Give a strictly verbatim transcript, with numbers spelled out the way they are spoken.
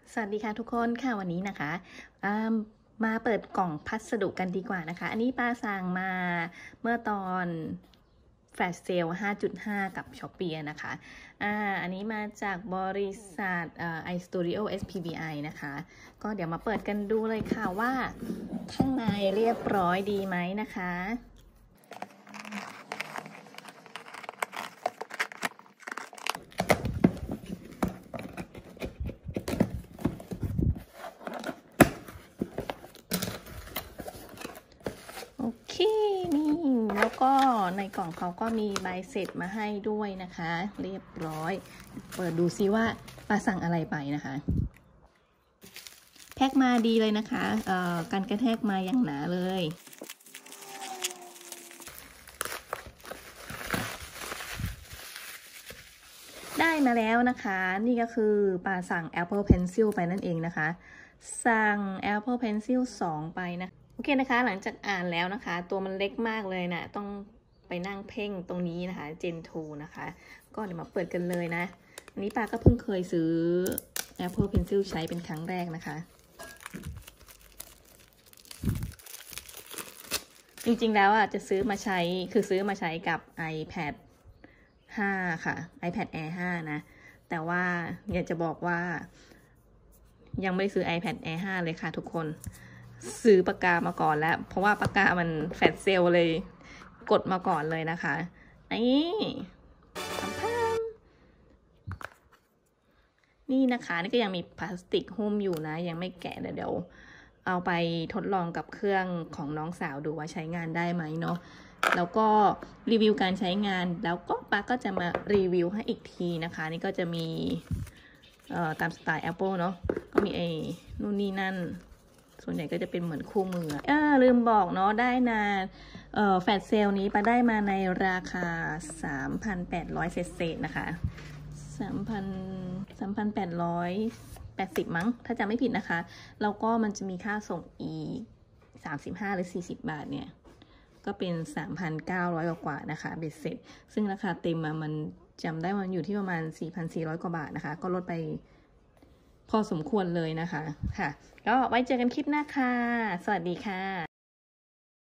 สวัสดีค่ะทุกคนค่ะวันนี้นะคะมาเปิดกล่องพัสดุกันดีกว่านะคะอันนี้ป้าสั่งมาเมื่อตอนแฟลชเซล ห้าจุดห้า กับ Shopee นะคะอ่าอันนี้มาจากบริษัทเอ่อ iStudio เอส พี วี ไอ นะคะก็เดี๋ยวมาเปิดกันดูเลยค่ะว่าข้างในเรียบร้อยดีไหมนะคะโอเคนี่แล้วก็ในกล่องเขาก็มีใบเสร็จมาให้ด้วยนะคะเรียบร้อยเปิดดูซิว่าป้าสั่งอะไรไปนะคะแพ็คมาดีเลยนะคะเอ่อกันกระแทกมาอย่างหนาเลยได้มาแล้วนะคะนี่ก็คือป้าสั่ง Apple Pencil ไปนั่นเองนะคะสั่ง Apple Pencil สองไปนะโอเคนะคะหลังจากอ่านแล้วนะคะตัวมันเล็กมากเลยนะต้องไปนั่งเพ่งตรงนี้นะคะ Gen ทูนะคะก็เดี๋ยวมาเปิดกันเลยนะอันนี้ป้าก็เพิ่งเคยซื้อ Apple Pencil ใช้เป็นครั้งแรกนะคะจริงๆแล้วอ่ะจะซื้อมาใช้คือซื้อมาใช้กับ iPad ห้าค่ะ iPad Air ห้านะแต่ว่าอยากจะบอกว่ายังไม่ได้ซื้อ iPad Air ห้าเลยค่ะทุกคนซื้อปากกามาก่อนแล้วเพราะว่าปากกามันแฟลชเซลเลยกดมาก่อนเลยนะคะนี่นี่นะคะนี่ก็ยังมีพลาสติกหุ้มอยู่นะยังไม่แกะเดี๋ยวเอาไปทดลองกับเครื่องของน้องสาวดูว่าใช้งานได้ไหมเนาะแล้วก็รีวิวการใช้งานแล้วก็ป้าก็จะมารีวิวให้อีกทีนะคะนี่ก็จะมีเอ่อตามสไตล์ Apple เนาะก็มีไอ้นู่นนี่นั่นส่วนใหญ่ก็จะเป็นเหมือนคู่มือเออลืมบอกเนาะได้นะเอ่อแฟลชเซลนี้ป้าได้มาในราคา สามพันแปดร้อย เศษๆนะคะสามพันสามพันแปดร้อยแปดสิบมั้งถ้าจำไม่ผิดนะคะแล้วก็มันจะมีค่าส่งอีกสามสิบห้าหรือสี่สิบบาทเนี่ยก็เป็น สามพันเก้าร้อย กว่านะคะเบ็ดเสร็จซึ่งราคาเต็มมามันจำได้มันอยู่ที่ประมาณ สี่พันสี่ร้อย กว่าบาทนะคะก็ลดไปพอสมควรเลยนะคะค่ะก็ไว้เจอกันคลิปหน้าค่ะสวัสดีค่ะ